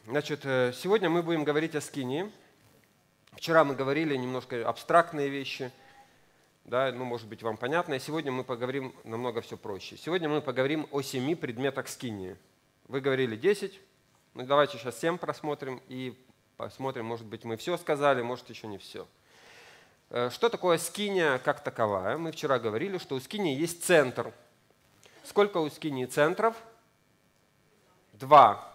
Значит, сегодня мы будем говорить о скинии. Вчера мы говорили немножко абстрактные вещи, да, ну, может быть, вам понятно. Сегодня мы поговорим намного все проще. Сегодня мы поговорим о 7 предметах скинии. Вы говорили 10, ну, давайте сейчас 7 просмотрим и посмотрим, может быть, мы все сказали, может, еще не все. Что такое скиния как таковая? Мы вчера говорили, что у скинии есть центр. Сколько у скинии центров? 2.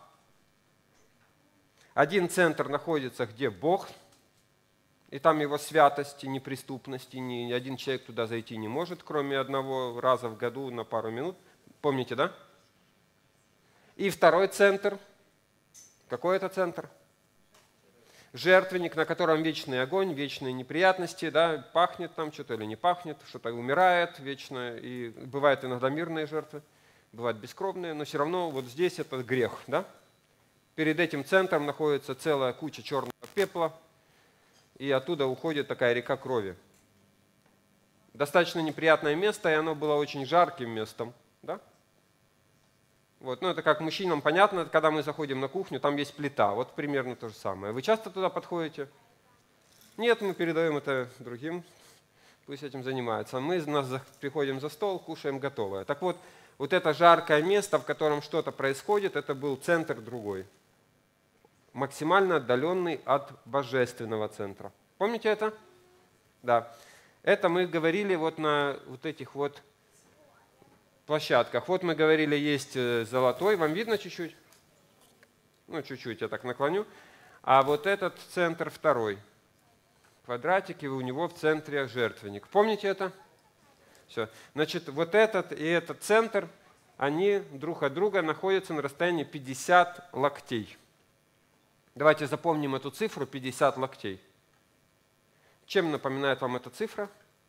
Один центр находится, где Бог, и там его святости, неприступности, ни один человек туда зайти не может, кроме одного раза в году на пару минут. Помните, да? И второй центр. Какой это центр? Жертвенник, на котором вечный огонь, вечные неприятности, да, пахнет там что-то или не пахнет, что-то умирает вечно, и бывают иногда мирные жертвы, бывают бескровные, но все равно вот здесь это грех, да? Перед этим центром находится целая куча черного пепла, и оттуда уходит такая река крови. Достаточно неприятное место, и оно было очень жарким местом, да? Вот, ну это как мужчинам понятно, когда мы заходим на кухню, там есть плита, вот примерно то же самое. Вы часто туда подходите? Нет, мы передаем это другим, пусть этим занимаются. Мы приходим за стол, кушаем готовое. Так вот, вот это жаркое место, в котором что-то происходит, это был центр другой. Максимально отдаленный от божественного центра. Помните это? Да. Это мы говорили вот на вот этих вот площадках. Вот мы говорили, есть золотой, вам видно чуть-чуть? Ну, чуть-чуть, я так наклоню. А вот этот центр второй. Квадратик, и у него в центре жертвенник. Помните это? Все. Значит, вот этот и этот центр, они друг от друга находятся на расстоянии 50 локтей. Давайте запомним эту цифру 50 локтей. Чем напоминает вам эта цифра?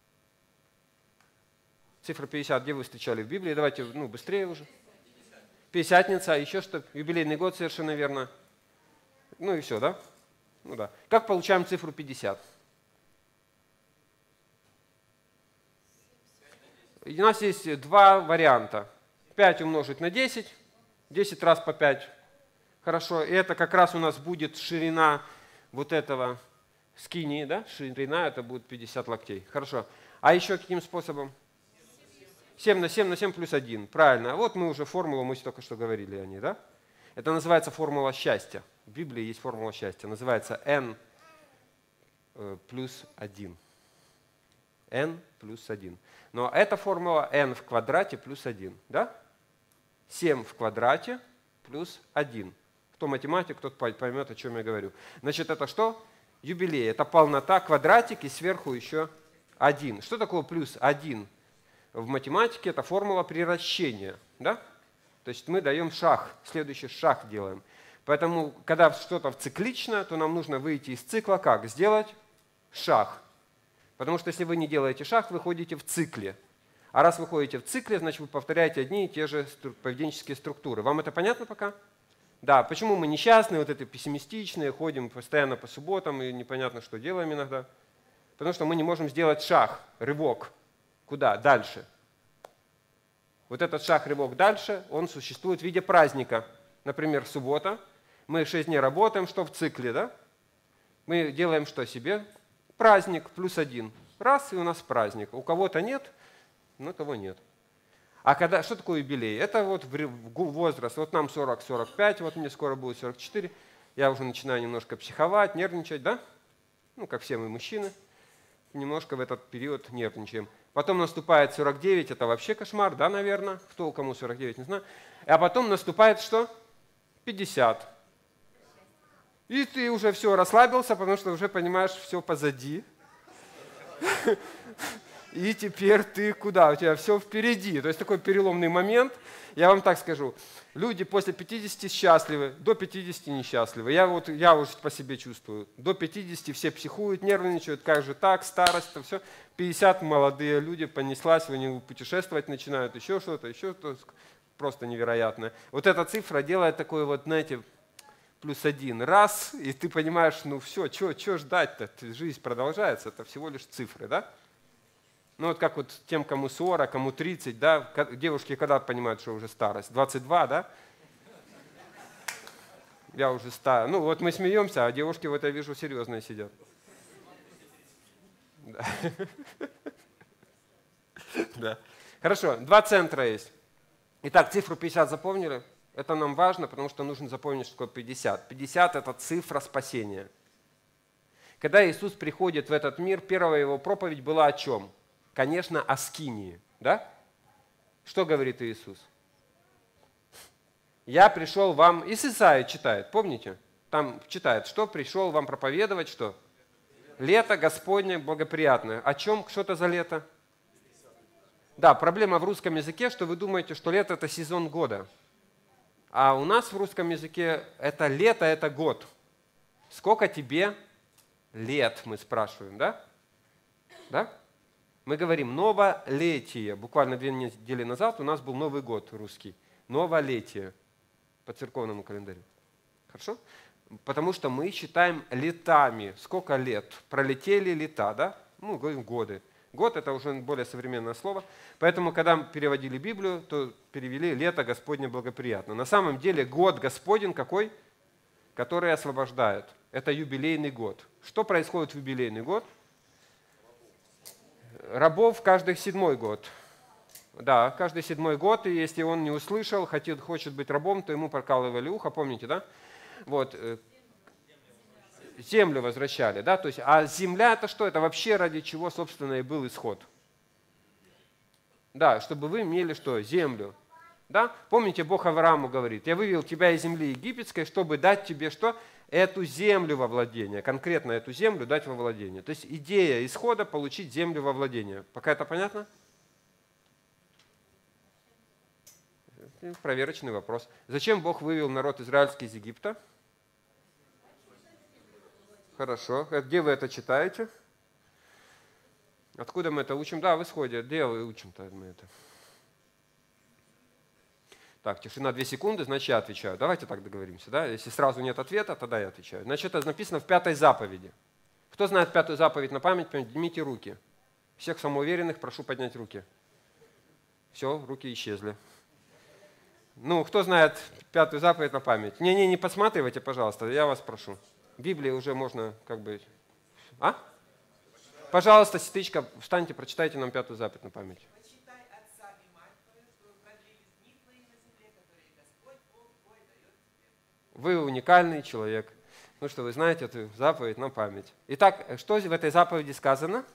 Цифра 50, где вы встречали в Библии? Давайте, ну, быстрее уже. Пятидесятница, а еще что? Юбилейный год, совершенно верно. Ну и все, да? Ну да. Как получаем цифру 50? У нас есть два варианта. 5 умножить на 10, 10 раз по 5. Хорошо, и это как раз у нас будет ширина вот этого скинии, да? Ширина это будет 50 локтей. Хорошо. А еще каким способом? 7 на 7 на 7 плюс 1. Правильно. Вот мы уже формулу, мы только что говорили о ней, да? Это называется формула счастья. В Библии есть формула счастья. Называется n плюс 1. n плюс 1. Но эта формула n в квадрате плюс 1. Да? 7 в квадрате плюс 1. Кто математик, тот поймет, о чем я говорю. Значит, это что? Юбилей. Это полнота, квадратик и сверху еще 1. Что такое плюс 1? В математике это формула приращения. Да? То есть мы даем шаг, следующий шаг делаем. Поэтому, когда что-то циклично, то нам нужно выйти из цикла как? Сделать шаг. Потому что если вы не делаете шаг, вы ходите в цикле. А раз вы ходите в цикле, значит вы повторяете одни и те же поведенческие структуры. Вам это понятно пока? Да, почему мы несчастные, вот это пессимистичные, ходим постоянно по субботам и непонятно, что делаем иногда. Потому что мы не можем сделать шаг, рывок. Куда? Дальше. Вот этот шаг, рывок дальше, он существует в виде праздника. Например, суббота. Мы 6 дней работаем, что в цикле, да? Мы делаем что себе? Праздник плюс 1. Раз, и у нас праздник. У кого-то нет, но кого нет. А когда, что такое юбилей? Это вот возраст. Вот нам 40-45, вот мне скоро будет 44. Я уже начинаю немножко психовать, нервничать, да? Ну, как все мы мужчины. Немножко в этот период нервничаем. Потом наступает 49, это вообще кошмар, да, наверное? Кто у кому 49, не знаю. А потом наступает что? 50. И ты уже все расслабился, потому что уже понимаешь, все позади. И теперь ты куда? У тебя все впереди. То есть такой переломный момент. Я вам так скажу. Люди после 50 счастливы, до 50 несчастливы. Я уже по себе чувствую. До 50 все психуют, нервничают. Как же так? Старость, это все. 50 молодые люди, понеслась, они путешествовать начинают, еще что-то. Просто невероятное. Вот эта цифра делает такой вот, знаете, плюс 1. Раз, и ты понимаешь, ну все, что ждать-то? Жизнь продолжается, это всего лишь цифры, да? Ну вот как вот тем, кому 40, кому 30, да? Девушки когда понимают, что уже старость? 22, да? Я уже стар. Ну вот мы смеемся, а девушки вот я вижу серьезные сидят. Да. Да. Хорошо, два центра есть. Итак, цифру 50 запомнили? Это нам важно, потому что нужно запомнить, что такое 50. 50 – это цифра спасения. Когда Иисус приходит в этот мир, первая его проповедь была о чем? Конечно, о скинии. Да? Что говорит Иисус? Я пришел вам, из Исаии читает, помните? Там читает, что пришел вам проповедовать, что? Лето Господне благоприятное. О чем? Что это за лето? Да, проблема в русском языке, что вы думаете, что лето – это сезон года. А у нас в русском языке это лето – это год. Сколько тебе лет, мы спрашиваем, да? Да? Мы говорим новолетие. Буквально 2 недели назад у нас был Новый год русский. Новолетие по церковному календарю. Хорошо? Потому что мы считаем летами. Сколько лет? Пролетели лета, да? Ну, говорим годы. Год – это уже более современное слово. Поэтому, когда переводили Библию, то перевели «лето Господне благоприятно». На самом деле год Господень какой? Который освобождает. Это юбилейный год. Что происходит в юбилейный год? Рабов каждый 7-й год. Да, каждый 7-й год, и если он не услышал, хочет быть рабом, то ему прокалывали ухо, помните, да? Вот. Землю возвращали, да? То есть, а земля это что? Это вообще ради чего, собственно, и был исход. Да, чтобы вы имели что? Землю. Да? Помните, Бог Аврааму говорит, я вывел тебя из земли египетской, чтобы дать тебе что? Эту землю во владение, конкретно эту землю дать во владение. То есть идея исхода получить землю во владение. Пока это понятно? Проверочный вопрос. Зачем Бог вывел народ израильский из Египта? Хорошо. Где вы это читаете? Откуда мы это учим? Да, в Исходе. Где вы учим-то мы это? Так, тишина 2 секунды, значит, я отвечаю. Давайте так договоримся. Да? Если сразу нет ответа, тогда я отвечаю. Значит, это написано в 5 заповеди. Кто знает 5 заповедь на память, поднимите руки. Всех самоуверенных прошу поднять руки. Все, руки исчезли. Ну, кто знает 5 заповедь на память? Не подсматривайте, пожалуйста, я вас прошу. Библии уже можно как бы... А? Пожалуйста, сестричка, встаньте, прочитайте нам 5 заповедь на память. Почитай отца и мать твою, чтобы продлились дни твои на земле, которые Господь Бог твой дает тебе. Вы уникальный человек. Ну что, вы знаете эту заповедь на память. Итак, что в этой заповеди сказано?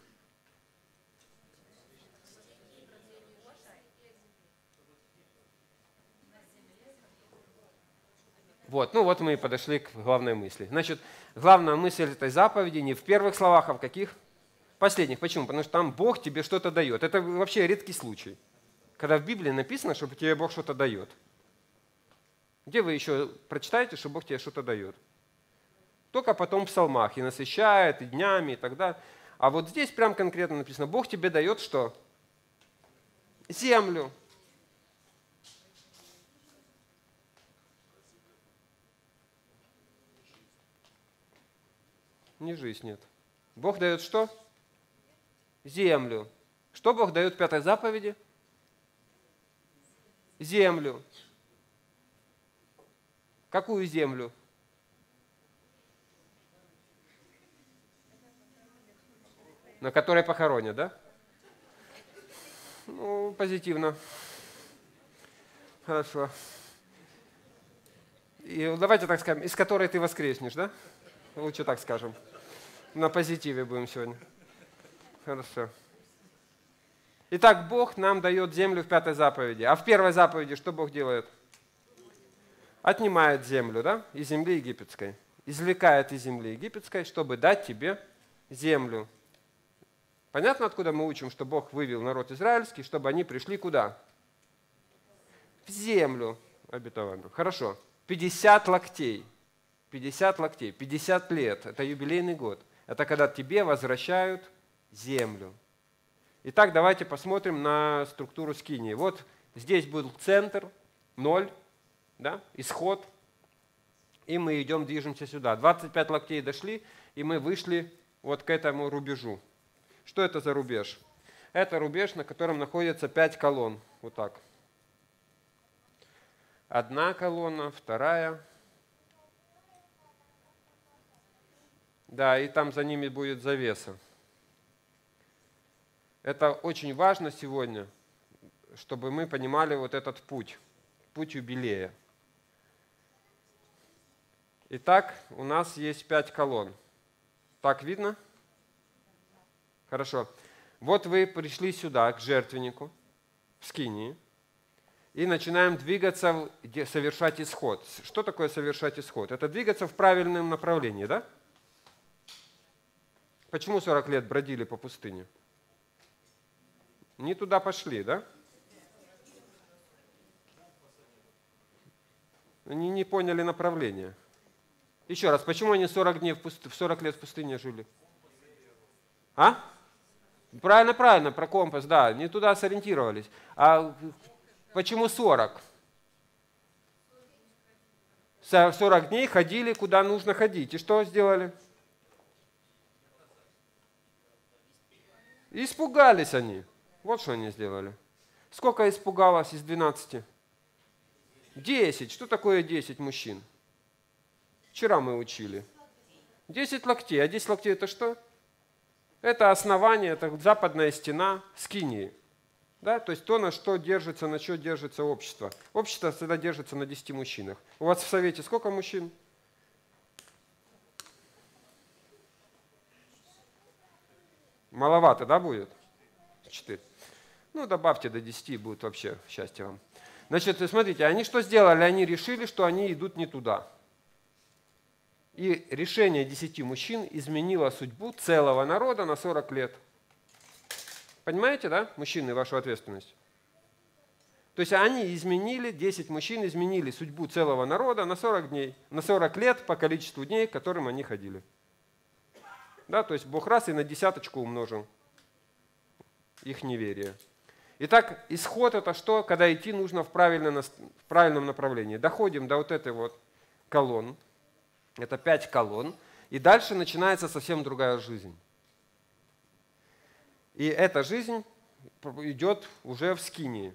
Вот, ну вот мы и подошли к главной мысли. Значит, главная мысль этой заповеди не в первых словах, а в каких? Последних. Почему? Потому что там Бог тебе что-то дает. Это вообще редкий случай, когда в Библии написано, что тебе Бог что-то дает. Где вы еще прочитаете, что Бог тебе что-то дает? Только потом в псалмах. И насыщает, и днями, и так далее. А вот здесь прям конкретно написано, Бог тебе дает что? Землю. Не жизнь, нет. Бог дает что? Землю. Что Бог дает в 5 заповеди? Землю. Какую землю? На которой похоронят, да? Ну, позитивно. Хорошо. И давайте так скажем, из которой ты воскреснешь, да? Лучше так скажем. На позитиве будем сегодня. Хорошо. Итак, Бог нам дает землю в 5 заповеди. А в 1 заповеди что Бог делает? Отнимает землю, да, из земли египетской. Извлекает из земли египетской, чтобы дать тебе землю. Понятно, откуда мы учим, что Бог вывел народ израильский, чтобы они пришли куда? В землю обетованную. Хорошо. 50 локтей. 50 локтей. 50 лет. Это юбилейный год. Это когда тебе возвращают землю. Итак, давайте посмотрим на структуру скинии. Вот здесь был центр, 0, да, исход. И мы идем, движемся сюда. 25 локтей дошли, и мы вышли вот к этому рубежу. Что это за рубеж? Это рубеж, на котором находится 5 колонн. Вот так. Одна колонна, вторая, Да, и там за ними будет завеса. Это очень важно сегодня, чтобы мы понимали вот этот путь юбилея. Итак, у нас есть 5 колонн. Так видно? Хорошо. Вот вы пришли сюда, к жертвеннику, в скинии, и начинаем двигаться, совершать исход. Что такое совершать исход? Это двигаться в правильном направлении, да? Почему 40 лет бродили по пустыне? Не туда пошли, да? Они не поняли направления. Еще раз, почему они 40 лет в пустыне жили? А? Правильно, про компас, да, не туда сориентировались. А почему 40? 40 дней ходили, куда нужно ходить. И что сделали? Испугались они. Вот что они сделали. Сколько испугалось из 12? 10. Что такое 10 мужчин? Вчера мы учили. 10 локтей. А 10 локтей это что? Это основание, это западная стена скинии. Да? То есть то, на что держится общество. Общество всегда держится на 10 мужчинах. У вас в совете сколько мужчин? Маловато, да, будет? 4. Ну, добавьте до 10, будет вообще счастье вам. Значит, смотрите, они что сделали? Они решили, что они идут не туда. И решение 10 мужчин изменило судьбу целого народа на 40 лет. Понимаете, да, мужчины, вашу ответственность? То есть они изменили, 10 мужчин изменили судьбу целого народа на 40 дней, на 40 лет по количеству дней, к которым они ходили. Да, то есть Бог раз и на десяточку умножил их неверие. Итак, исход это что? Когда идти нужно в правильном направлении. Доходим до вот этой вот колонны. Это 5 колонн. И дальше начинается совсем другая жизнь. И эта жизнь идет уже в скинии.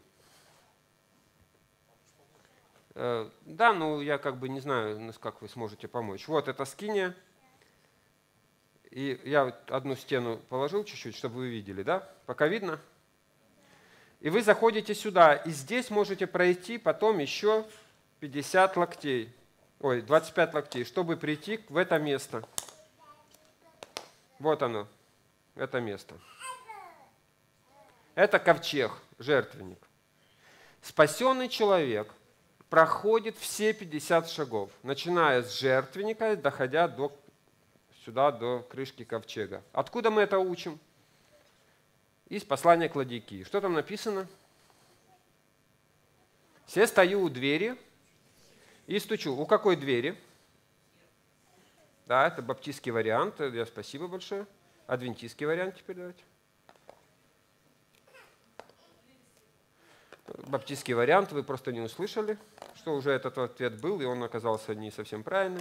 Да, ну я как бы не знаю, как вы сможете помочь. Вот это скиния. И я одну стену положил чуть-чуть, чтобы вы видели, да? Пока видно? И вы заходите сюда, и здесь можете пройти потом еще 50 локтей. 25 локтей, чтобы прийти в это место. Вот оно, это место. Это ковчег, жертвенник. Спасенный человек проходит все 50 шагов, начиная с жертвенника, доходя сюда, до крышки ковчега. Откуда мы это учим? Из послания к Ладикии. Что там написано? «Се стою у двери и стучу». У какой двери? Да, это баптистский вариант. Спасибо большое. Адвентистский вариант теперь давайте. Баптистский вариант вы просто не услышали, что уже этот ответ был, и он оказался не совсем правильным.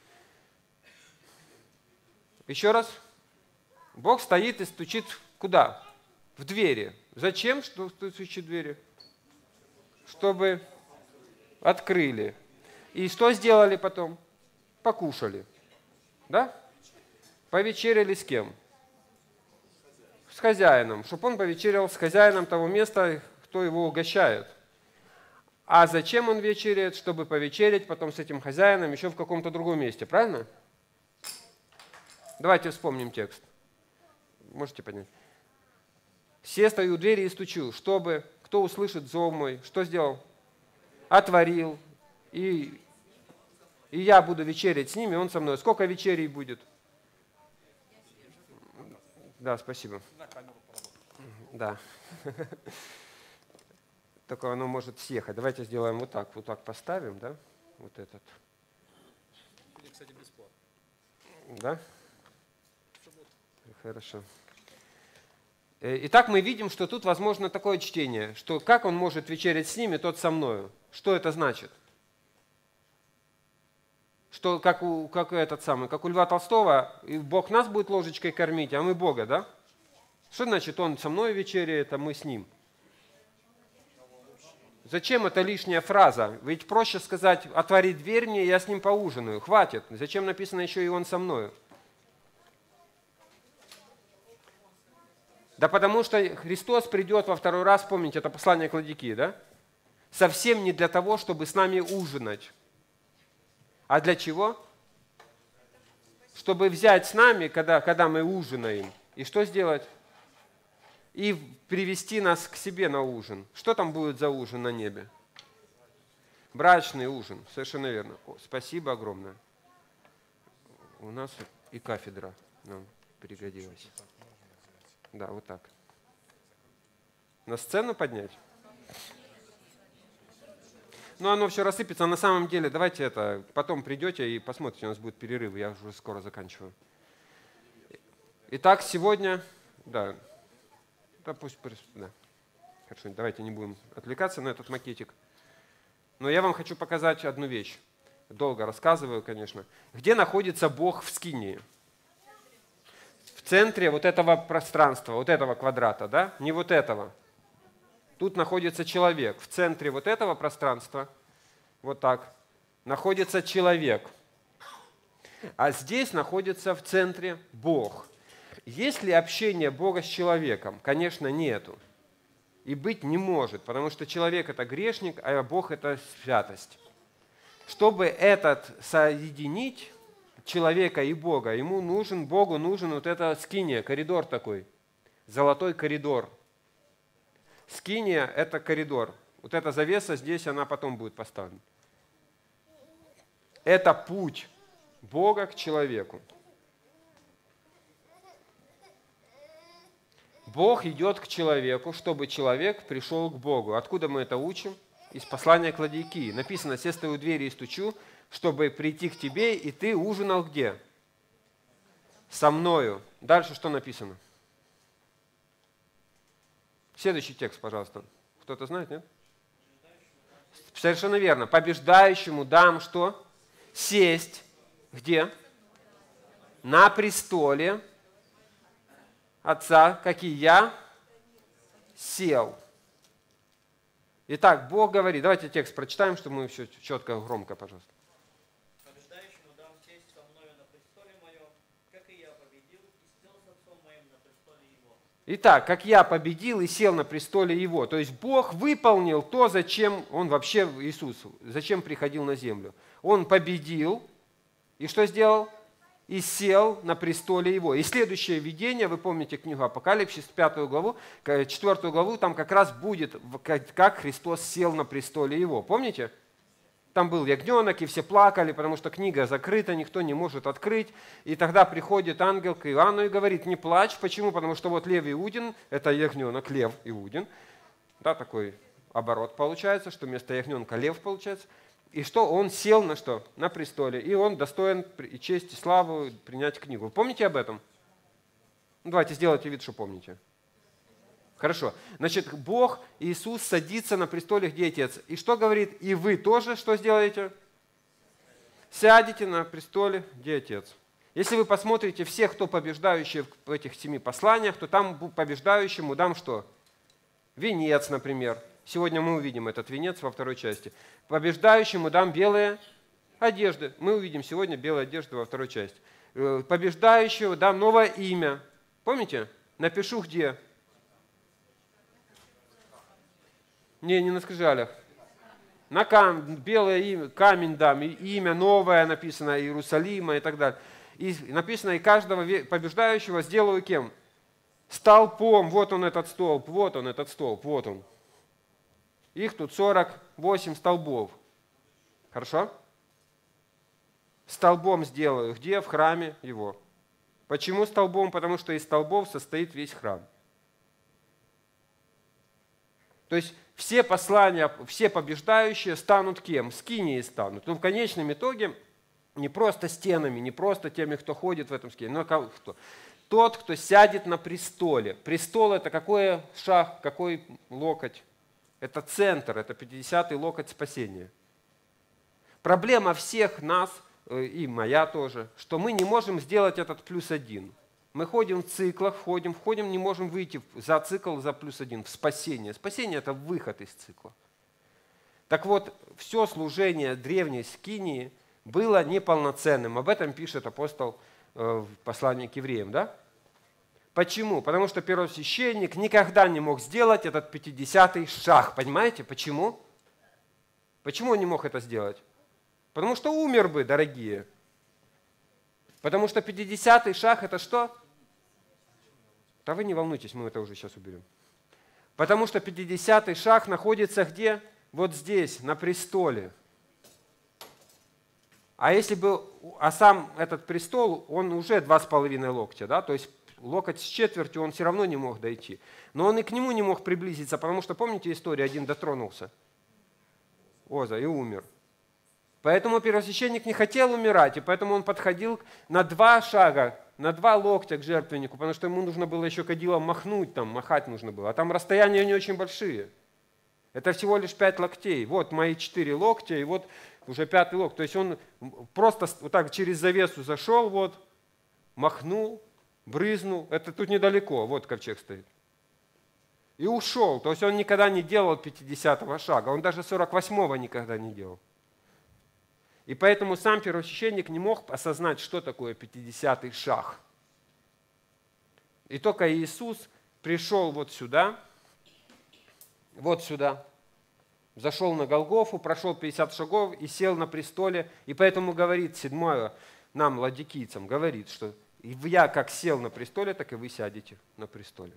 Еще раз. Бог стоит и стучит куда? В двери. Зачем стучит в двери? Чтобы открыли. И что сделали потом? Покушали. Да? Повечеряли с кем? С хозяином. Чтобы он повечерял с хозяином того места, кто его угощает. А зачем он вечеряет? Чтобы повечерять потом с этим хозяином еще в каком-то другом месте. Правильно? Давайте вспомним текст. Можете поднять? «Се стою у двери и стучу, чтобы кто услышит зов мой». Что сделал? Отворил. И я буду вечерять с ними, он со мной. Сколько вечерей будет? Да, спасибо. Да. Только оно может съехать. Давайте сделаем вот так поставим, да? Вот этот. Или, кстати, бесплатно. Да? Хорошо. Итак, мы видим, что тут возможно такое чтение, что как он может вечерять с ними, тот со мною. Что это значит? Что как у Льва Толстого, Бог нас будет ложечкой кормить, а мы Бога, да? Что значит он со мной вечеряет, а мы с ним? Зачем эта лишняя фраза? Ведь проще сказать, отвори дверь мне, я с ним поужинаю. Хватит. Зачем написано еще и он со мною? Да потому что Христос придет во второй раз, помните, это послание к Ладикии, да? Совсем не для того, чтобы с нами ужинать. А для чего? Чтобы взять с нами, когда мы ужинаем, и что сделать? И привести нас к себе на ужин. Что там будет за ужин на небе? Брачный ужин, совершенно верно. О, спасибо огромное. У нас и кафедра нам пригодилась. Да, вот так. На сцену поднять? Ну, оно все рассыпется. На самом деле, давайте это, потом придете и посмотрите, у нас будет перерыв, я уже скоро заканчиваю. Итак, сегодня, да пусть, да. Хорошо, давайте не будем отвлекаться на этот макетик. Но я вам хочу показать одну вещь. Долго рассказываю, конечно. Где находится Бог в Скинии? В центре вот этого пространства, вот этого квадрата, да? Не вот этого. Тут находится человек. В центре вот этого пространства, вот так, находится человек. А здесь находится в центре Бог. Есть ли общение Бога с человеком? Конечно, нету. И быть не может, потому что человек – это грешник, а Бог – это святость. Чтобы этот соединить, человека и Бога, Богу нужен вот это скиния, коридор такой, золотой коридор. Скиния – это коридор. Вот эта завеса здесь, она потом будет поставлена. Это путь Бога к человеку. Бог идет к человеку, чтобы человек пришел к Богу. Откуда мы это учим? Из послания к Ладикии. Написано: «Се стою у двери и стучу, чтобы прийти к тебе, и ты ужинал где? Со мною». Дальше что написано? Следующий текст, пожалуйста. Кто-то знает, нет? Совершенно верно. Побеждающему дам что? Сесть. Где? На престоле Отца, как и я, сел. Итак, Бог говорит, давайте текст прочитаем, чтобы мы все четко, громко, пожалуйста. Побеждающему дам сесть со мною на престоле моем, как и я победил и сел с отцом моим на престоле его. Итак, как я победил и сел на престоле его. То есть Бог выполнил то, зачем Он вообще, Иисус, зачем приходил на землю. Он победил и что сделал? И сел на престоле его. И следующее видение, вы помните книгу Апокалипсис, 5 главу, 4 главу, там как раз будет, как Христос сел на престоле его. Помните? Там был ягненок, и все плакали, потому что книга закрыта, никто не может открыть. И тогда приходит ангел к Иоанну и говорит: не плачь. Почему? Потому что вот лев Иудин, это ягненок, лев Иудин. Да, такой оборот получается, что вместо ягненка лев получается. И что он сел на что? На престоле. И он достоин и честь, и славу принять книгу. Вы помните об этом? Ну, давайте сделайте вид, что помните. Хорошо. Значит, Бог, Иисус садится на престоле, где Отец. И что говорит? И вы тоже что сделаете? Сядете на престоле, где Отец. Если вы посмотрите всех, кто побеждающий в этих 7 посланиях, то там побеждающему дам что? Венец, например. Сегодня мы увидим этот венец во второй части. Побеждающему дам белые одежды. Мы увидим сегодня белые одежды во второй части. Побеждающему дам новое имя. Помните? Напишу где? Не на скрижалях. На белое имя, камень дам, и имя новое написано, Иерусалима и так далее. И написано: и каждого побеждающего сделаю кем? Столпом. Вот он этот столб, вот он этот столб, вот он. Их тут 48 столбов. Хорошо? Столбом сделаю. Где? В храме его. Почему столбом? Потому что из столбов состоит весь храм. То есть все послания, все побеждающие станут кем? Скинией станут. Но в конечном итоге не просто стенами, не просто теми, кто ходит в этом скине, но кто? Тот, кто сядет на престоле. Престол – это какой шаг, какой локоть? Это центр, это 50-й локоть спасения. Проблема всех нас, и моя тоже, что мы не можем сделать этот +1. Мы ходим в циклах, входим, не можем выйти за цикл, за +1, в спасение. Спасение – это выход из цикла. Так вот, все служение древней скинии было неполноценным. Об этом пишет апостол в послании к евреям. Да? Почему? Потому что первосвященник никогда не мог сделать этот 50-й шаг. Понимаете, почему? Почему он не мог это сделать? Потому что умер бы, дорогие. Потому что 50-й шаг это что? Да вы не волнуйтесь, мы это уже сейчас уберем. Потому что 50-й шаг находится где? Вот здесь, на престоле. А если бы, сам этот престол, он уже 2,5 локтя, да, то есть локоть с четвертью он все равно не мог дойти. Но он и к нему не мог приблизиться, потому что, помните историю, один дотронулся, Оза, и умер. Поэтому первосвященник не хотел умирать, и поэтому он подходил на 2 шага, на 2 локтя к жертвеннику, потому что ему нужно было еще кадилом махнуть, там, махать нужно было. А там расстояния не очень большие. Это всего лишь 5 локтей. Вот мои 4 локтя, и вот уже 5-й локоть. То есть он просто вот так через завесу зашел, вот, махнул, брызнул. Это тут недалеко, вот ковчег стоит. И ушел. То есть он никогда не делал 50-го шага. Он даже 48-го никогда не делал. И поэтому сам первосвященник не мог осознать, что такое 50-й шаг. И только Иисус пришел вот сюда, зашел на Голгофу, прошел 50 шагов и сел на престоле. И поэтому говорит 7 нам, ладикийцам, говорит, что я как сел на престоле, так и вы сядете на престоле.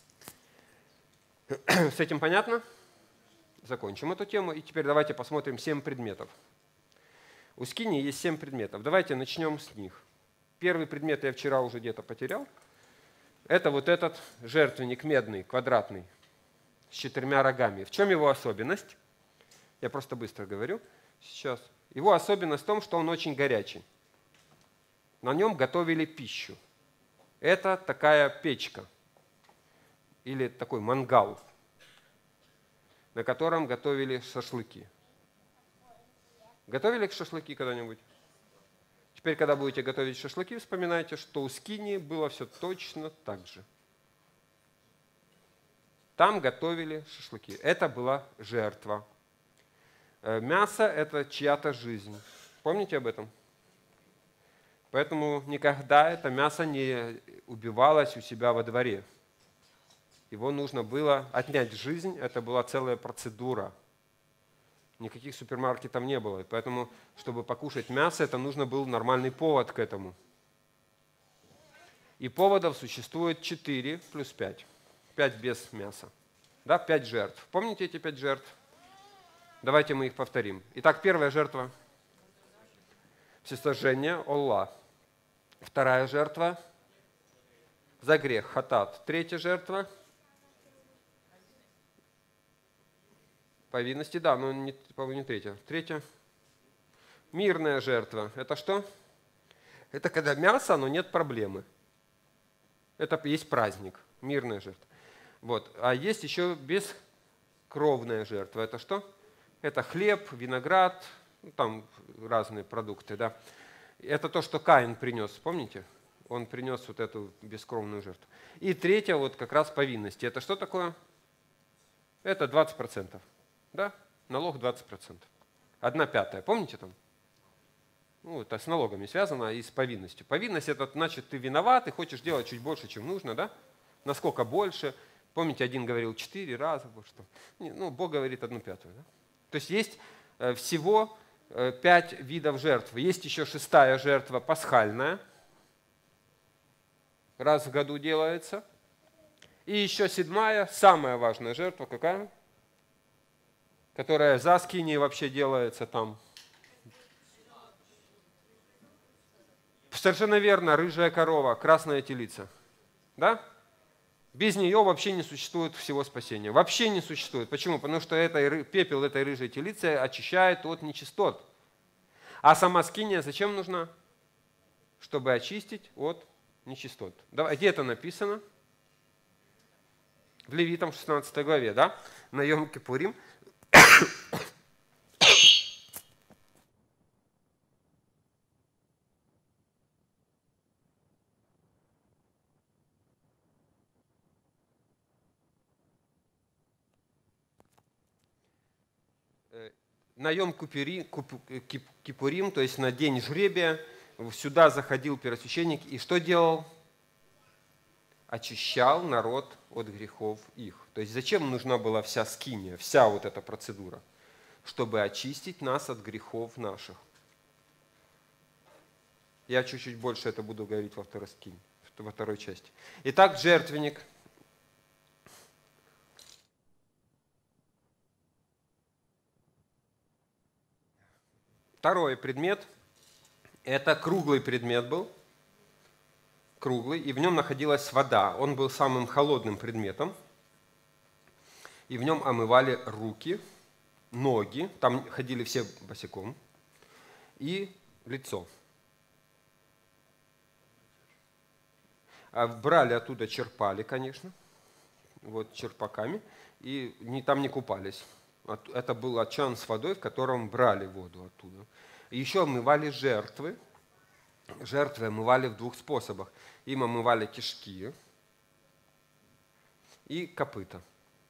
С этим понятно? Закончим эту тему. И теперь давайте посмотрим 7 предметов. У скинии есть 7 предметов. Давайте начнем с них. Первый предмет я вчера уже где-то потерял. Это вот этот жертвенник медный, квадратный, с 4 рогами. В чем его особенность? Я просто быстро говорю сейчас. Его особенность в том, что он очень горячий. На нем готовили пищу. Это такая печка или такой мангал, на котором готовили шашлыки. Готовили шашлыки когда-нибудь? Теперь, когда будете готовить шашлыки, вспоминайте, что у скинии было все точно так же. Там готовили шашлыки. Это была жертва. Мясо – это чья-то жизнь. Помните об этом? Поэтому никогда это мясо не убивалось у себя во дворе. Его нужно было отнять жизнь, это была целая процедура. Никаких супермаркетов не было. И поэтому, чтобы покушать мясо, это нужно был нормальный повод к этому. И поводов существует 4 плюс 5. 5 без мяса. Да, 5 жертв. Помните эти 5 жертв? Давайте мы их повторим. Итак, первая жертва – всесожжение, Олла. Вторая жертва – за грех, хатат. Третья жертва – повинности, да, но по-моему, не третья. Третья – мирная жертва. Это что? Это когда мясо, но нет проблемы. Это есть праздник, мирная жертва. Вот. А есть еще бескровная жертва. Это что? Это хлеб, виноград, ну, там разные продукты. Да? Это то, что Каин принес, помните? Он принес вот эту бескровную жертву. И третья, вот как раз повинности. Это что такое? Это 20%. Да? Налог 20%. 1/5. Помните там? Ну, это с налогами связано и с повинностью. Повинность – это значит, ты виноват и хочешь делать чуть больше, чем нужно, да? Насколько больше? Помните, один говорил 4 раза, вот что. Ну, Бог говорит 1/5. Да? То есть есть всего 5 видов жертв. Есть еще 6-я жертва пасхальная. Раз в году делается. И еще 7-я, самая важная жертва, какая? Которая за скинией вообще делается там. Совершенно верно, рыжая корова, красная телица. Да? Без нее вообще не существует всего спасения. Вообще не существует. Почему? Потому что пепел этой рыжей телицы очищает от нечистот. А сама скиния зачем нужна? Чтобы очистить от нечистот. Где это написано? В Левитам 16 главе, да? На Йом-Кипурим. На Йом-Кипурим, то есть на день жребия, сюда заходил первосвященник и что делал? очищал народ от грехов их. То есть зачем нужна была вся скиния, вся вот эта процедура? Чтобы очистить нас от грехов наших. Я чуть-чуть больше это буду говорить во второй части. Итак, жертвенник. Второй предмет. Это круглый предмет был. Круглый, и в нем находилась вода. Он был самым холодным предметом. И в нем омывали руки, ноги, там ходили все босиком, и лицо. Брали оттуда, черпали, конечно, вот черпаками, и там не купались. Это был чан с водой, в котором брали воду оттуда. И еще омывали жертвы. Жертвы омывали в двух способах. Им омывали кишки и копыта.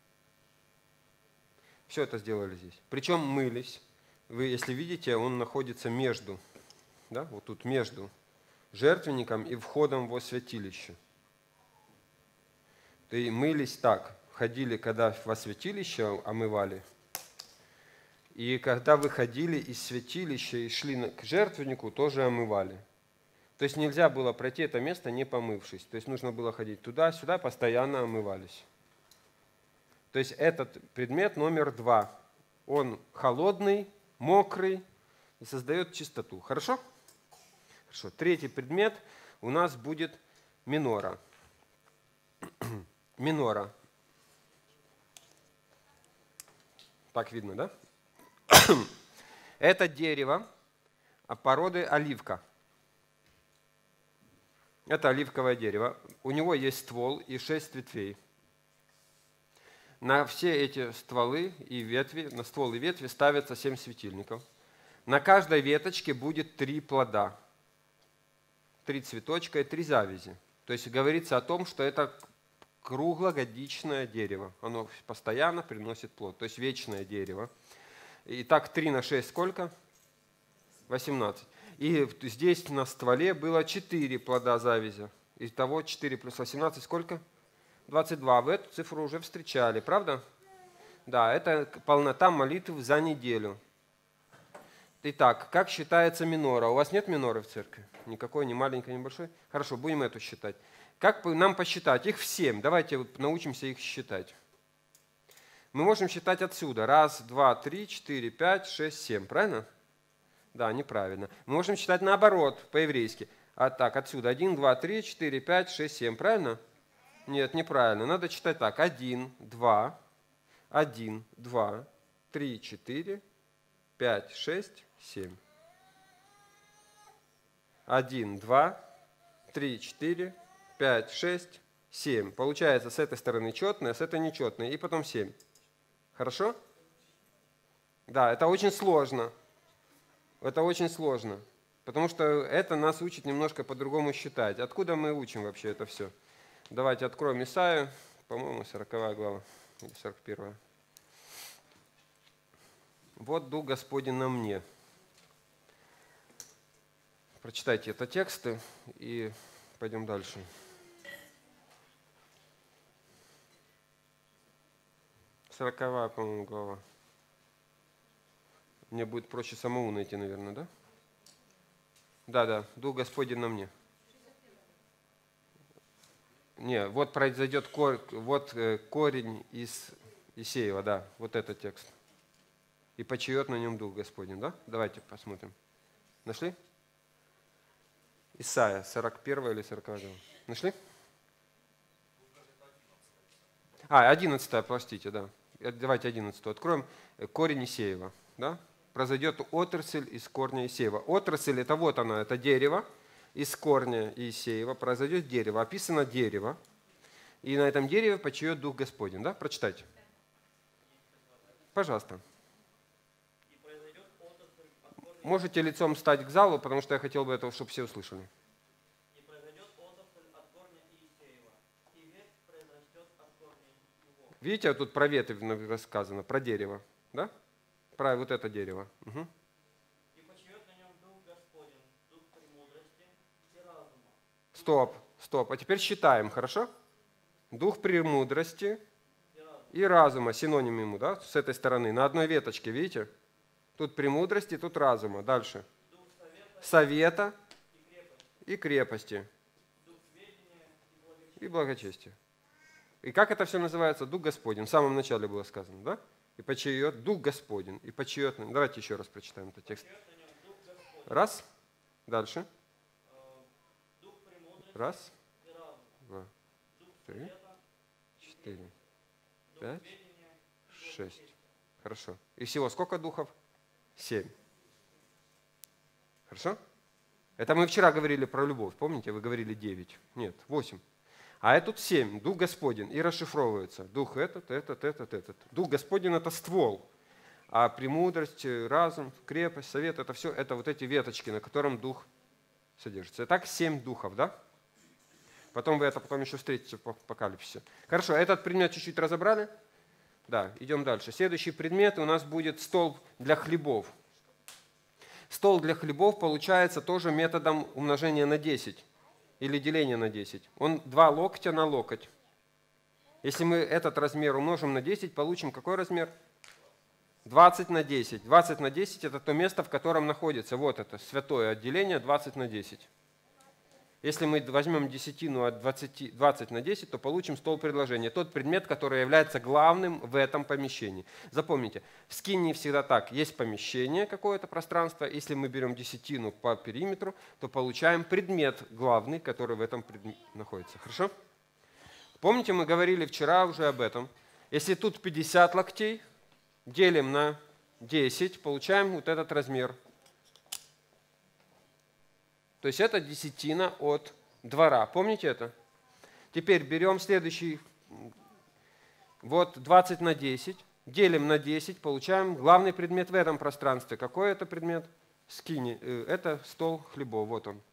Все это сделали здесь. Причем мылись. Вы, если видите, он находится между, да, вот тут между жертвенником и входом во святилище. И мылись так. Ходили, когда во святилище омывали. И когда выходили из святилища и шли к жертвеннику, тоже омывали. То есть нельзя было пройти это место, не помывшись. То есть нужно было ходить туда-сюда, постоянно омывались. То есть этот предмет номер 2. Он холодный, мокрый и создает чистоту. Хорошо? Хорошо. Третий предмет у нас будет минора. Минора. Так видно, да? Это дерево породы оливка. Это оливковое дерево. У него есть ствол и 6 ветвей. На все эти стволы и ветви, на ствол и ветви ставятся 7 светильников. На каждой веточке будет 3 плода, 3 цветочка и 3 завязи. То есть говорится о том, что это круглогодичное дерево. Оно постоянно приносит плод, то есть вечное дерево. Итак, 3 на 6 сколько? 18. И здесь на стволе было 4 плода завязи. Итого 4 плюс 18 сколько? 22. Вы эту цифру уже встречали, правда? Да, это полнота молитв за неделю. Итак, как считается минора? У вас нет миноры в церкви? Никакой, ни маленькой, ни большой? Хорошо, будем эту считать. Как нам посчитать? Их в 7. Давайте научимся их считать. Мы можем считать отсюда. 1, 2, 3, 4, 5, 6, 7. Правильно? Да, неправильно. Мы можем считать наоборот, по-еврейски. А так, отсюда 1, 2, 3, 4, 5, 6, 7. Правильно? Нет, неправильно. Надо читать так. 1, 2, 1, 2, 3, 4, 5, 6, 7. 1, 2, 3, 4, 5, 6, 7. Получается, с этой стороны четное, с этой нечетное. И потом 7. Хорошо? Да, это очень сложно. Это очень сложно. Потому что это нас учит немножко по-другому считать. Откуда мы учим вообще это все? Давайте откроем Исаию, по-моему, 40 глава или 41. «Вот Дух Господень на мне». Прочитайте это тексты и пойдем дальше. Сороковая, по-моему, глава. Мне будет проще самому найти, наверное, да? Да, Дух Господень на мне. Не, вот произойдет корень из Исеева, да, вот этот текст. И почиет на нем Дух Господень, да? Давайте посмотрим. Нашли? Исайя, 41 или 40 глава. Нашли? 11, простите, да. Давайте 11 откроем. Корень Исеева, да? Произойдет отрасль из корня Исеева. Отрасль, это вот она, это дерево. Из корня Иисеева произойдет дерево. Описано дерево. И на этом дереве почиет Дух Господень. Да? Прочитайте. Пожалуйста. Можете лицом стать к залу, потому что я хотел бы этого, чтобы все услышали. И произойдет отрасль от корня Иисеева, и ветвь произрастет от корня его. Видите, тут про ветвь рассказано, про дерево. Да? Про вот это дерево. Угу. И почиет на нем Дух Господень, Дух премудрости и разума. Стоп. А теперь считаем, хорошо? дух премудрости и разума, синоним ему, да, с этой стороны, на одной веточке, видите? Тут премудрости, тут разума. Дальше. Совета и крепости. И благочестия. И как это все называется? Дух Господень. В самом начале было сказано, да? И почиет Дух Господень. И почиет. Давайте еще раз прочитаем этот текст. Раз. Дальше. Раз. Два. Три. 4. 5. 6. Хорошо. И всего сколько духов? 7. Хорошо? Это мы вчера говорили про любовь. Помните, вы говорили 9. Нет, 8. А это тут 7. Дух Господень. И расшифровывается. Дух этот. Дух Господень – это ствол. А премудрость, разум, крепость, совет – это все, это вот эти веточки, на котором дух содержится. Итак, 7 духов, да? Потом вы это еще встретите в Апокалипсисе. Хорошо, этот предмет чуть-чуть разобрали? Да, идем дальше. Следующий предмет у нас будет стол для хлебов. Стол для хлебов получается тоже методом умножения на 10 или деления на 10. Он 2 локтя на локоть. Если мы этот размер умножим на 10, получим какой размер? 20 на 10. 20 на 10 – это то место, в котором находится вот это святое отделение 20 на 10. Если мы возьмем десятину от 20 на 10, то получим стол предложения. Тот предмет, который является главным в этом помещении. Запомните, в скинии всегда так. Есть помещение, какое-то пространство. Если мы берем десятину по периметру, то получаем предмет главный, который в этом находится. Хорошо? Помните, мы говорили вчера уже об этом. Если тут 50 локтей, делим на 10, получаем вот этот размер. То есть это десятина от двора. Помните это? Теперь берем следующий, вот 20 на 10, делим на 10, получаем главный предмет в этом пространстве. Какой это предмет? Скини. Это стол хлебов. Вот он.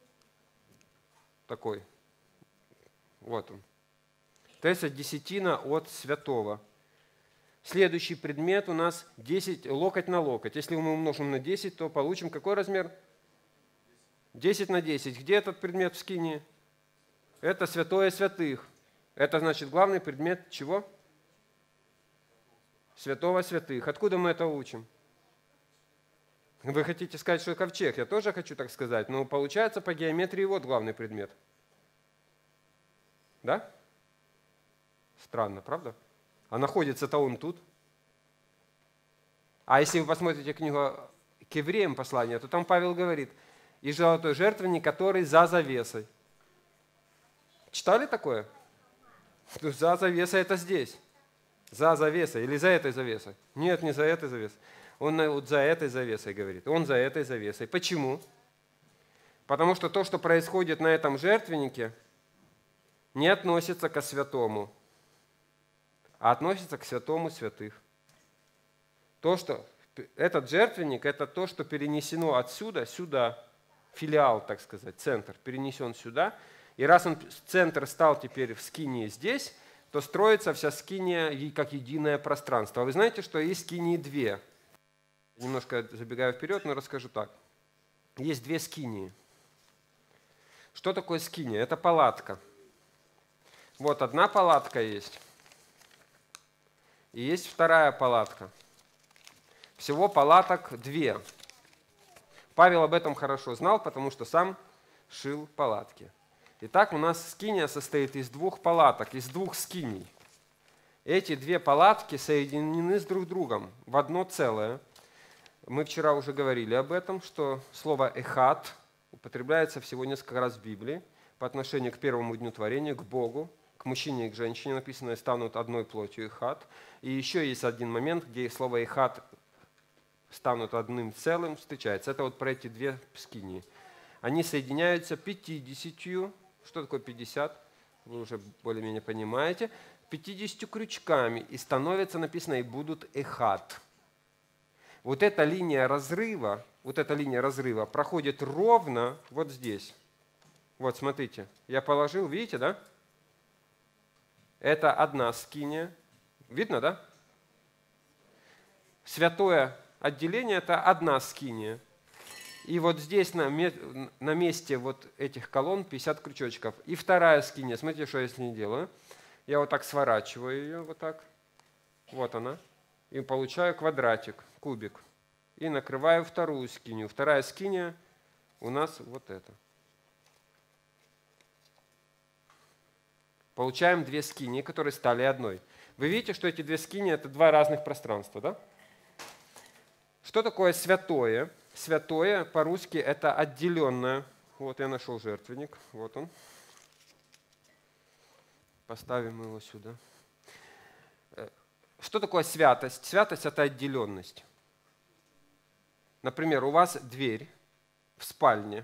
Такой. Вот он. То есть это десятина от святого. Следующий предмет у нас 10, локоть на локоть. Если мы умножим на 10, то получим какой размер? 10 на 10. Где этот предмет в скинии? Это святое святых. Это значит главный предмет чего? Святого святых. Откуда мы это учим? Вы хотите сказать, что ковчег? Я тоже хочу так сказать. Но получается по геометрии вот главный предмет. Да? Странно, правда? А находится-то он тут. А если вы посмотрите книгу к евреям послания, то там Павел говорит, и золотой жертвенник, который за завесой. Читали такое? За завесой это здесь. За завесой или за этой завесой? Нет, не за этой завесой. Он вот за этой завесой говорит. Он за этой завесой. Почему? Потому что то, что происходит на этом жертвеннике, не относится ко святому, а относится к святому святых. То, что этот жертвенник, это то, что перенесено отсюда сюда. Филиал, так сказать, центр, перенесен сюда. И раз он, центр стал теперь в скинии здесь, то строится вся скиния как единое пространство. А вы знаете, что есть скинии 2? Немножко забегаю вперед, но расскажу так. Есть 2 скинии. Что такое скиния? Это палатка. Вот одна палатка есть. И есть вторая палатка. Всего палаток 2. Павел об этом хорошо знал, потому что сам шил палатки. Итак, у нас скиния состоит из 2 палаток, из 2 скиний. Эти 2 палатки соединены с друг другом в одно целое. Мы вчера уже говорили об этом, что слово «эхад» употребляется всего несколько раз в Библии по отношению к первому дню творения, к Богу, к мужчине и к женщине, написано, станут одной плотью эхад. И еще есть один момент, где слово эхад станут одним целым, встречается. Это вот про эти 2 скинии. Они соединяются 50, что такое 50? Вы уже более-менее понимаете. 50 крючками, и становится, написано, и будут эхад. Вот эта линия разрыва проходит ровно вот здесь. Вот, смотрите, я положил, видите, да? Это одна скиния. Видно, да? Святое отделение – это одна скиния. И вот здесь на месте вот этих колонн 50 крючочков. И вторая скиния. Смотрите, что я с ней делаю. Я вот так сворачиваю ее, вот так. Вот она. И получаю квадратик, кубик. И накрываю вторую скинию. Вторая скиния у нас вот это. Получаем две скинии, которые стали одной. Вы видите, что эти две скинии – это два разных пространства, да? Что такое святое? Святое по-русски – это отделенное. Вот я нашел жертвенник, вот он. Поставим его сюда. Что такое святость? Святость – это отделенность. Например, у вас дверь в спальне.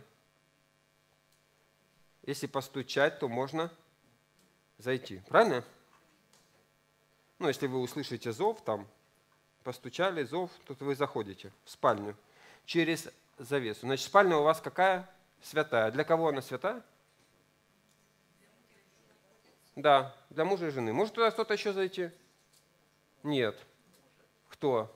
Если постучать, то можно зайти. Правильно? Ну, если вы услышите зов, там, постучали, зов, то вы заходите в спальню через завесу. Значит, спальня у вас какая? Святая. Для кого она святая? Да, для мужа и жены. Может туда кто-то еще зайти? Нет. Кто?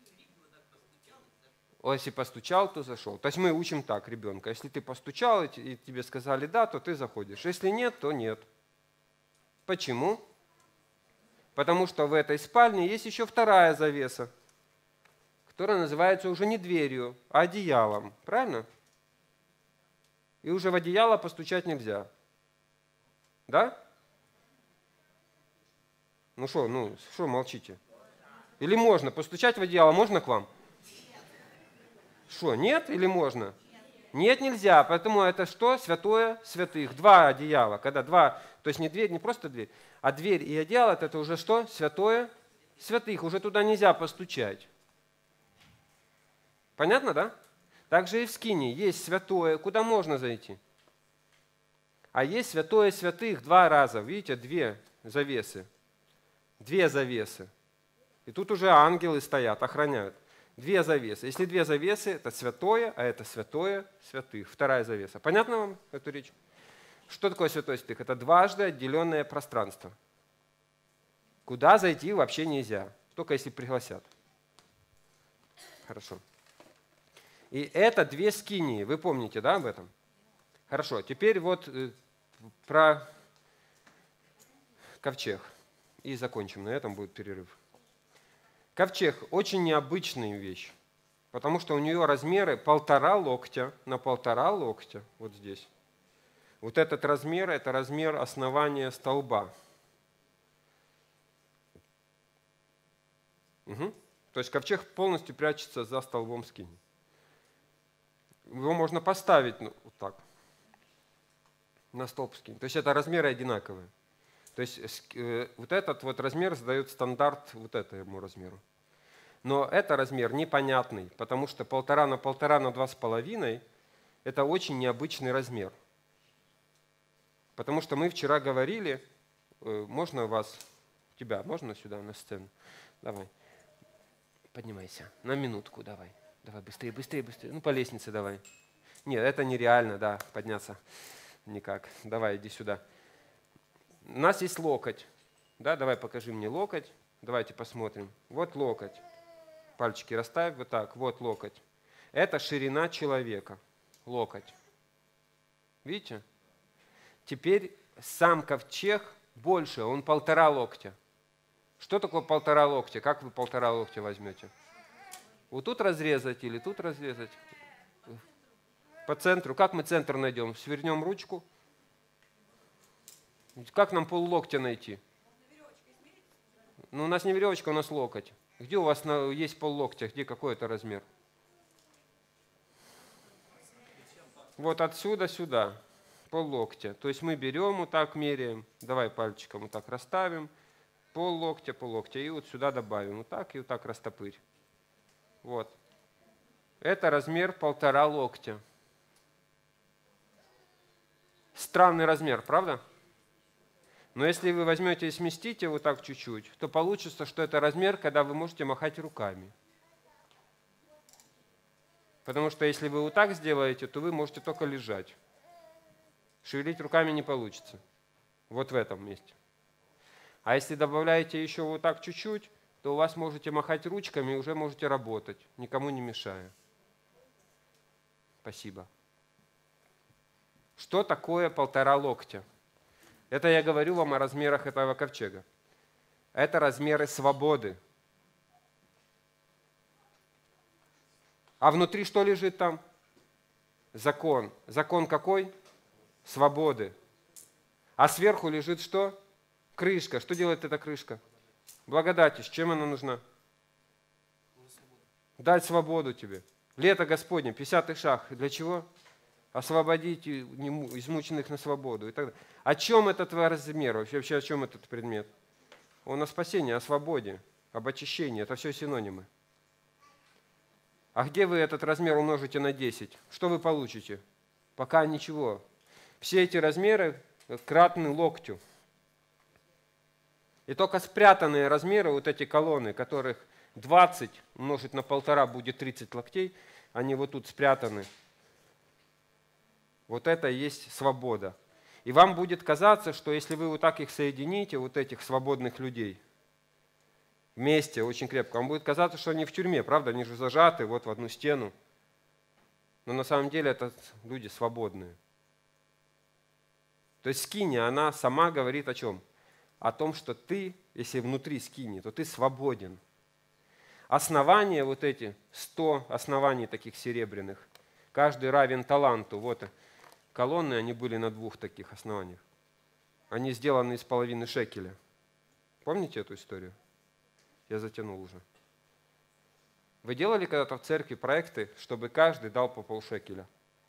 Если постучал, то зашел. То есть мы учим так ребенка. Если ты постучал и тебе сказали да, то ты заходишь. Если нет, то нет. Почему? Потому что в этой спальне есть еще вторая завеса, которая называется уже не дверью, а одеялом. Правильно? И уже в одеяло постучать нельзя. Да? Ну что молчите? Или можно? Постучать в одеяло можно к вам? Что, нет или можно? Нет, нельзя. Поэтому это что? Святое святых. Два одеяла. Когда два, то есть не дверь, не просто дверь, а дверь и одеяло, это уже что? Святое святых. Уже туда нельзя постучать. Понятно, да? Также и в скинии есть святое, куда можно зайти. А есть святое святых два раза. Видите, две завесы. Две завесы. И тут уже ангелы стоят, охраняют. Две завесы. Если две завесы, это святое, а это святое святых. Вторая завеса. Понятно вам эту речь? Что такое святое святых? Это дважды отделенное пространство. Куда зайти вообще нельзя. Только если пригласят. Хорошо. И это две скинии. Вы помните, да, об этом? Хорошо. Теперь вот про ковчег. И закончим. На этом будет перерыв. Ковчег – очень необычная вещь, потому что у нее размеры 1,5 локтя на 1,5 локтя, вот здесь. Вот этот размер – это размер основания столба. Угу. То есть ковчег полностью прячется за столбом скинии. Его можно поставить вот так, на столб скинии. То есть это размеры одинаковые. То есть вот этот вот размер задает стандарт вот этому размеру. Но это размер непонятный, потому что 1,5 на 1,5 на 2,5 – это очень необычный размер. Потому что мы вчера говорили, можно тебя можно сюда на сцену? Давай, поднимайся, на минутку давай. Давай, быстрее, быстрее, быстрее. Ну, по лестнице давай. Нет, это нереально, да, подняться никак. Давай, иди сюда. У нас есть локоть. Да, давай покажи мне локоть. Давайте посмотрим. Вот локоть. Пальчики расставь вот так. Вот локоть. Это ширина человека. Локоть. Видите? Теперь сам ковчег больше, он 1,5 локтя. Что такое 1,5 локтя? Как вы 1,5 локтя возьмете? Вот тут разрезать или тут разрезать? По центру. Как мы центр найдем? Свернем ручку. Как нам поллоктя найти? Ну, у нас не веревочка, у нас локоть. Где у вас есть поллоктя? Где какой это размер? Вот отсюда сюда. Поллоктя. То есть мы берем, вот так меряем. Давай пальчиком вот так расставим. Поллоктя, поллоктя. И вот сюда добавим. Вот так и вот так растопырь. Вот. Это размер 1,5 локтя. Странный размер, правда? Но если вы возьмете и сместите вот так чуть-чуть, то получится, что это размер, когда вы можете махать руками. Потому что если вы вот так сделаете, то вы можете только лежать. Шевелить руками не получится. Вот в этом месте. А если добавляете еще вот так чуть-чуть, то у вас можете махать ручками и уже можете работать, никому не мешая. Спасибо. Что такое 1,5 локтя? Это я говорю вам о размерах этого ковчега. Это размеры свободы. А внутри что лежит там? Закон. Закон какой? Свободы. А сверху лежит что? Крышка. Что делает эта крышка? Благодать. С чем она нужна? Дать свободу тебе. Лето Господне, 50-й шаг. Для чего? Освободить измученных на свободу. И так далее. О чем этот размер? Вообще о чем этот предмет? Он о спасении, о свободе, об очищении. Это все синонимы. А где вы этот размер умножите на 10? Что вы получите? Пока ничего. Все эти размеры кратны локтю. И только спрятанные размеры, вот эти колонны, которых 20 умножить на 1,5 будет 30 локтей, они вот тут спрятаны. Вот это и есть свобода. И вам будет казаться, что если вы вот так их соедините, вот этих свободных людей, вместе, очень крепко, вам будет казаться, что они в тюрьме, правда? Они же зажаты вот в одну стену. Но на самом деле это люди свободные. То есть скиния, она сама говорит о чем? О том, что ты, если внутри скинии, то ты свободен. Основания вот эти, 100 оснований таких серебряных, каждый равен таланту. Вот колонны, они были на 2 таких основаниях. Они сделаны из половины шекеля. Помните эту историю? Я затянул уже. Вы делали когда-то в церкви проекты, чтобы каждый дал по полшекеля?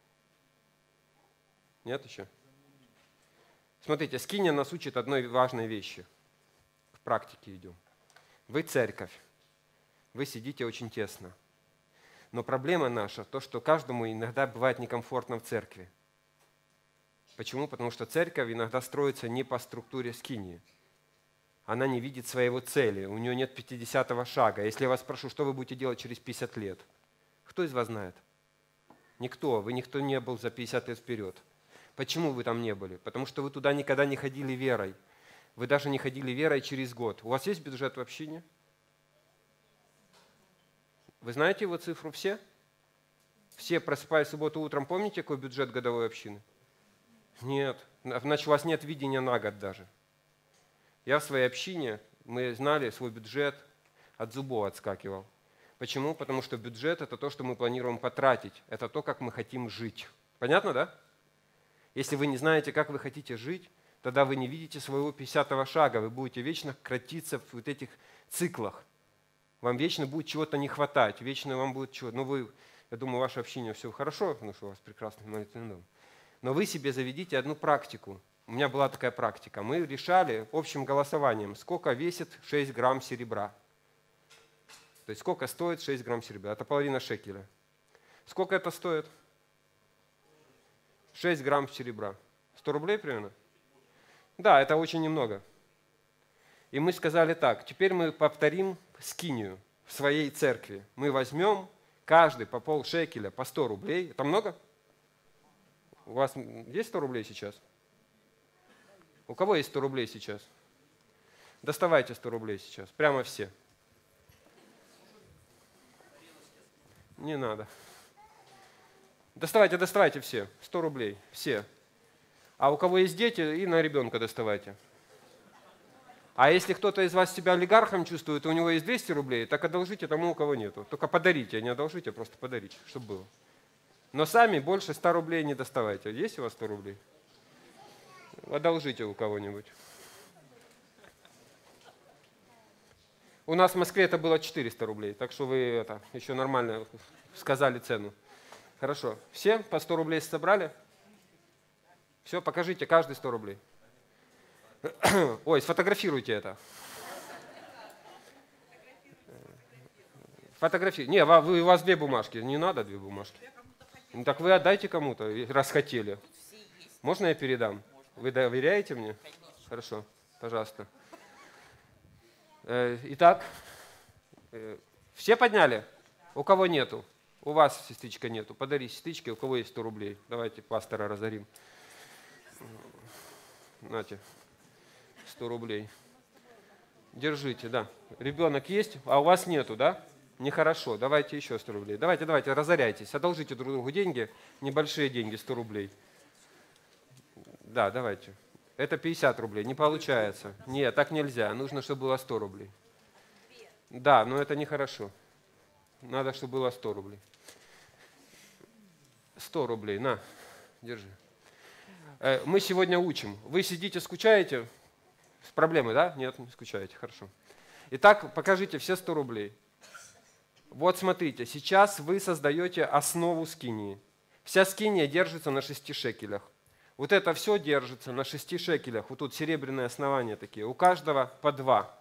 Нет еще? Смотрите, скиния нас учит одной важной вещи. В практике идем. Вы церковь. Вы сидите очень тесно. Но проблема наша, то, что каждому иногда бывает некомфортно в церкви. Почему? Потому что церковь иногда строится не по структуре скинии. Она не видит своего цели, у нее нет 50-го шага. Если я вас спрошу, что вы будете делать через 50 лет? Кто из вас знает? Никто. Вы никто не был за 50 лет вперед. Почему вы там не были? Потому что вы туда никогда не ходили верой. Вы даже не ходили верой через год. У вас есть бюджет в общине? Вы знаете его цифру все? Все, просыпаясь в субботу утром, помните, какой бюджет годовой общины? Нет. Значит, у вас нет видения на год даже. Я в своей общине, мы знали свой бюджет, от зубов отскакивал. Почему? Потому что бюджет – это то, что мы планируем потратить. Это то, как мы хотим жить. Понятно, да? Если вы не знаете, как вы хотите жить, тогда вы не видите своего 50-го шага. Вы будете вечно крутиться в вот этих циклах. Вам вечно будет чего-то не хватать, вечно вам будет чего-то. Ну, вы, я думаю, в вашей общине все хорошо, потому что у вас прекрасный молитвенный дом. Но вы себе заведите одну практику. У меня была такая практика. Мы решали общим голосованием, сколько весит 6 грамм серебра. То есть сколько стоит 6 грамм серебра. Это половина шекеля. Сколько это стоит? 6 грамм серебра. 100 рублей примерно? Да, это очень немного. И мы сказали так, теперь мы повторим скинию в своей церкви. Мы возьмем каждый по полшекеля, по 100 рублей. Это много? У вас есть 100 рублей сейчас? У кого есть 100 рублей сейчас? Доставайте 100 рублей сейчас, прямо все. Не надо. Доставайте, доставайте все, 100 рублей, все. А у кого есть дети, и на ребенка доставайте. А если кто-то из вас себя олигархом чувствует, и у него есть 200 рублей, так одолжите тому, у кого нету. Только подарите, не одолжите, просто подарите, чтобы было. Но сами больше 100 рублей не доставайте. Есть у вас 100 рублей? Одолжите у кого-нибудь. У нас в Москве это было 400 рублей, так что вы это еще нормально сказали цену. Хорошо. Все по 100 рублей собрали? Все, покажите, каждый 100 рублей. Ой, сфотографируйте это. Фотографируйте. Не, у вас 2 бумажки. Не надо 2 бумажки. Ну, так вы отдайте кому-то, раз хотели. Можно я передам? Вы доверяете мне? Хорошо, пожалуйста. Итак, все подняли? У кого нету? У вас, сестричка, нету. Подари сестричке, у кого есть 100 рублей. Давайте пастора разорим. Нате, 100 рублей. Держите, да. Ребенок есть, а у вас нету, да? Нехорошо, давайте еще 100 рублей. Давайте, разоряйтесь, одолжите друг другу деньги, небольшие деньги, 100 рублей. Да, давайте. Это 50 рублей. Не получается. Нет, так нельзя. Нужно, чтобы было 100 рублей. Да, но это нехорошо. Надо, чтобы было 100 рублей. 100 рублей. На, держи. Мы сегодня учим. Вы сидите, скучаете? С проблемой, да? Нет, не скучаете. Хорошо. Итак, покажите все 100 рублей. Вот смотрите, сейчас вы создаете основу скинии. Вся скиния держится на 6 шекелях. Вот это все держится на 6 шекелях. Вот тут серебряные основания такие. У каждого по 2.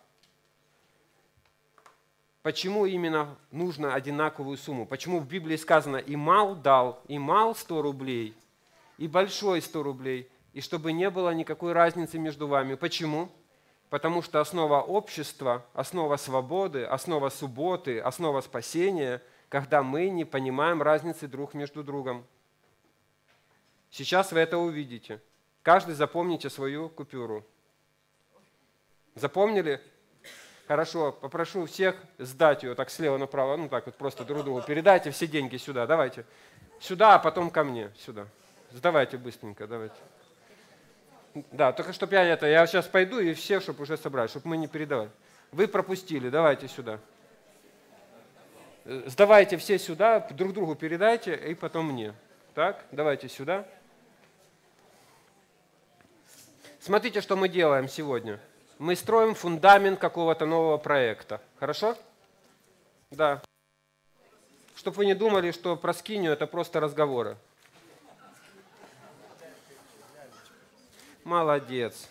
Почему именно нужно одинаковую сумму? Почему в Библии сказано и мал дал, и мал 100 рублей, и большой 100 рублей, и чтобы не было никакой разницы между вами. Почему? Потому что основа общества, основа свободы, основа субботы, основа спасения, когда мы не понимаем разницы друг между другом. Сейчас вы это увидите. Каждый запомните свою купюру. Запомнили? Хорошо, попрошу всех сдать ее так слева направо, ну так вот просто друг другу. Передайте все деньги сюда, давайте. Сюда, а потом ко мне, сюда. Сдавайте быстренько, давайте. Да, только чтобы я сейчас пойду и все, чтобы уже собрать, чтобы мы не передавали. Вы пропустили, давайте сюда. Сдавайте все сюда, друг другу передайте и потом мне. Так, давайте сюда. Смотрите, что мы делаем сегодня. Мы строим фундамент какого-то нового проекта. Хорошо? Да. Чтобы вы не думали, что про скинию это просто разговоры. Молодец.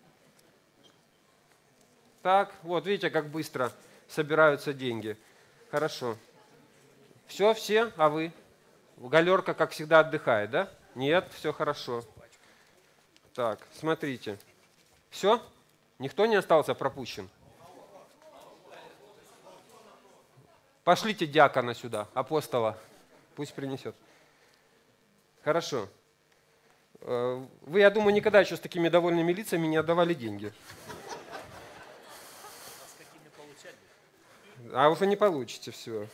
Так, вот видите, как быстро собираются деньги. Хорошо. Все? А вы? Галерка, как всегда, отдыхает, да? Нет, все хорошо. Так, смотрите. Все? Никто не остался пропущен? Пошлите диакона сюда, апостола. Пусть принесет. Хорошо. Вы, я думаю, никогда еще с такими довольными лицами не отдавали деньги. А уже не получите все.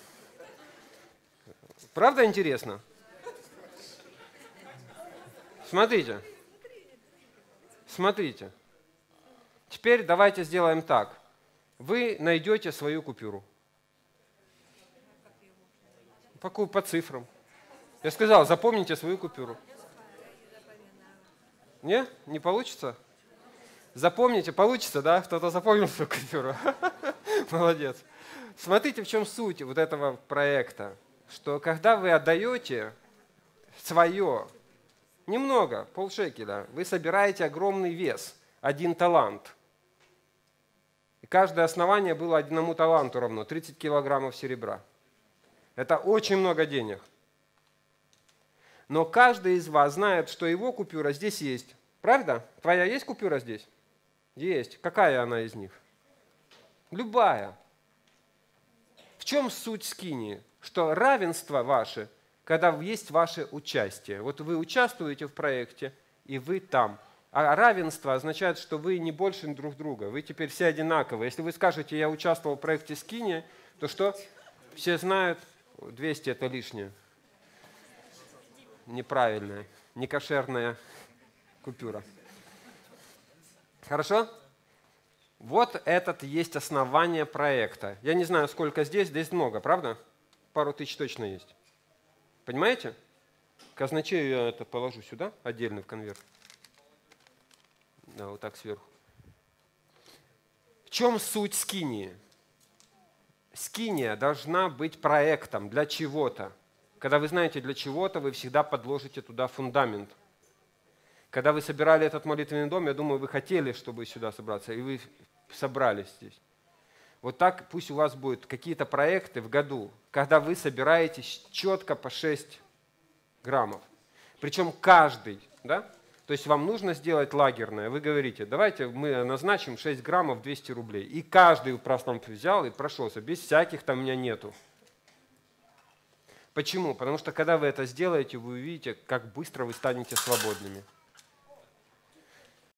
Правда интересно? Смотрите. Смотрите. Теперь давайте сделаем так. Вы найдете свою купюру. По цифрам. Я сказал, запомните свою купюру. Не? Не получится? Запомните, получится, да? Кто-то запомнил свою купюру? Молодец. Смотрите, в чем суть вот этого проекта. Что когда вы отдаете свое, немного, полшекеля, вы собираете огромный вес, 1 талант. И каждое основание было 1 таланту равно, 30 килограммов серебра. Это очень много денег. Но каждый из вас знает, что его купюра здесь есть. Правда? Твоя есть купюра здесь? Есть. Какая она из них? Любая. В чем суть скинии? Что равенство ваше, когда есть ваше участие. Вот вы участвуете в проекте, и вы там. А равенство означает, что вы не больше друг друга. Вы теперь все одинаковые. Если вы скажете, я участвовал в проекте скиния, то что? Все знают, 200 это лишнее. Неправильная, некошерная купюра. Хорошо? Вот этот есть основание проекта. Я не знаю, сколько здесь много, правда? Пару тысяч точно есть. Понимаете? Казначею я это положу сюда, отдельно в конверт. Да, вот так сверху. В чем суть скинии? Скиния должна быть проектом для чего-то. Когда вы знаете для чего-то, вы всегда подложите туда фундамент. Когда вы собирали этот молитвенный дом, я думаю, вы хотели, чтобы сюда собраться, и вы собрались здесь. Вот так пусть у вас будут какие-то проекты в году, когда вы собираетесь четко по 6 граммов. Причем каждый, да? То есть вам нужно сделать лагерное. Вы говорите, давайте мы назначим 6 граммов 200 рублей. И каждый просто взял и прошелся, без всяких там у меня нету. Почему? Потому что когда вы это сделаете, вы увидите, как быстро вы станете свободными.